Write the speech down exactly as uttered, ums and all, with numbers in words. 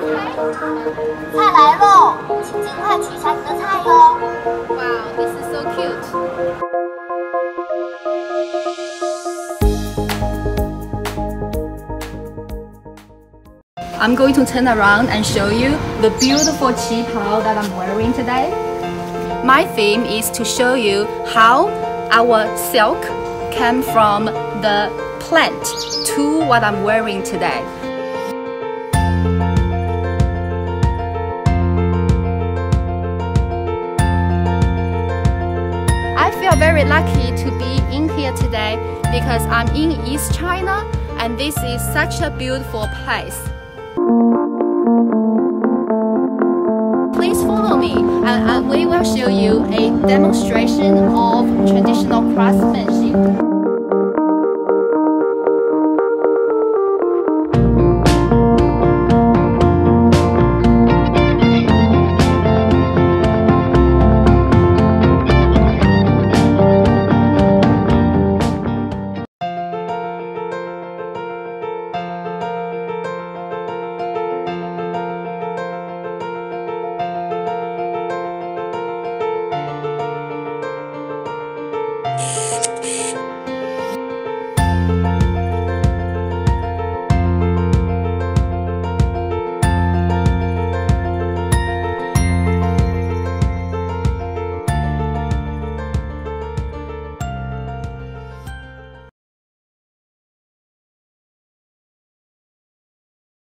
菜来喽，请尽快取下你的菜哟。 Wow, this is so cute. I'm going to turn around and show you the beautiful qipao that I'm wearing today. My theme is to show you how our silk came from the plant to what I'm wearing today. I feel very lucky to be in here today because I'm in East China and this is such a beautiful place. Please follow me and, and we will show you a demonstration of traditional craftsmanship.